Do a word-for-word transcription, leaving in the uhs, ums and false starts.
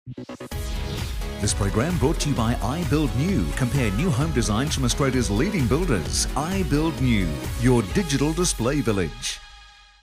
This program brought to you by iBuildNew. Compare new home designs from Australia's leading builders. iBuildNew, your digital display village.